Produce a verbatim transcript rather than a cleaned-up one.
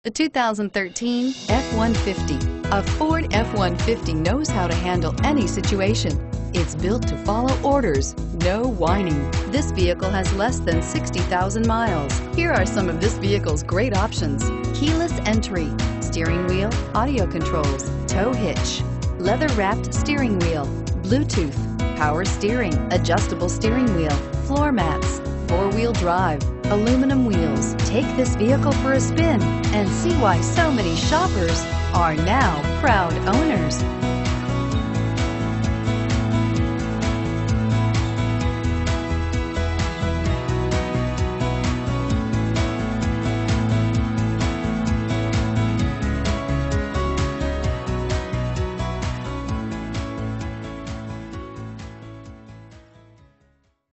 The two thousand thirteen F one fifty. A Ford F one fifty knows how to handle any situation. It's built to follow orders, no whining. This vehicle has less than sixty thousand miles. Here are some of this vehicle's great options: keyless entry, steering wheel audio controls, tow hitch, leather-wrapped steering wheel, Bluetooth, power steering, adjustable steering wheel, floor mats, four-wheel drive, aluminum wheels. Take this vehicle for a spin and see why so many shoppers are now proud owners.